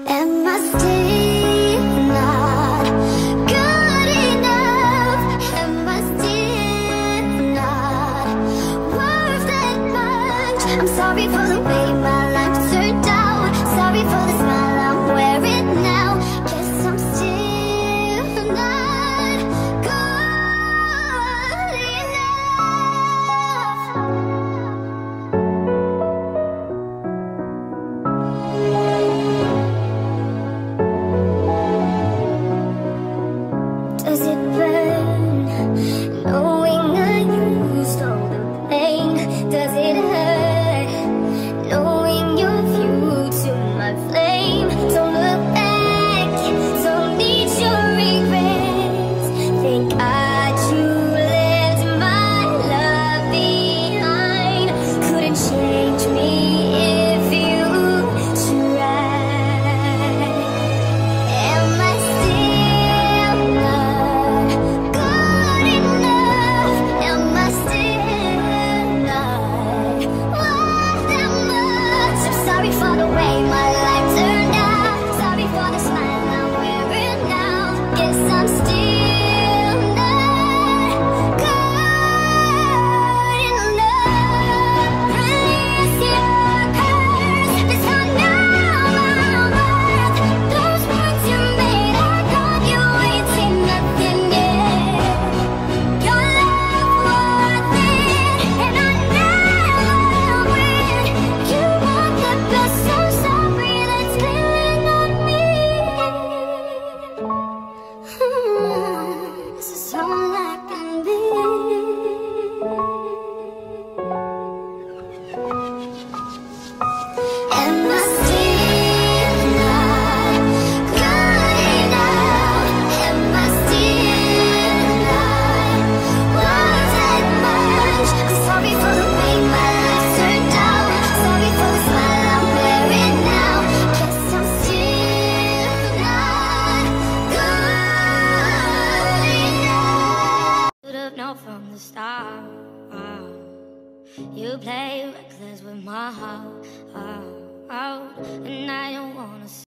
Am I still not good enough? Am I still not worth that much? I'm sorry for the way my life turned out. Sorry for the smile I'm wearing now. Guess I'm still not good enough. Does it burn, knowing I used all the pain? Does it hurt, knowing you're viewed to my flame? Don't look back, don't need your regrets. Thank God you left my love behind. Couldn't change me if you tried. Am I still not good enough? Am I still not worth that much? I'm sorry for the way my life turned out. Sorry for the smile I'm wearing now. Guess I'm still not good enough. Release your curse. This I know my worth. Those words you made, I got you waiting nothing yet. Your love worth it, and I never will. You want the best, so sorry that's spilling on me. This is all I can be. Am I still not good enough? Am I still not worth that much? I'm sorry for the way my life turned out. Sorry for the smile I'm wearing now. Guess I'm still not good enough. Should've known from the start. You play reckless with my heart, and I don't wanna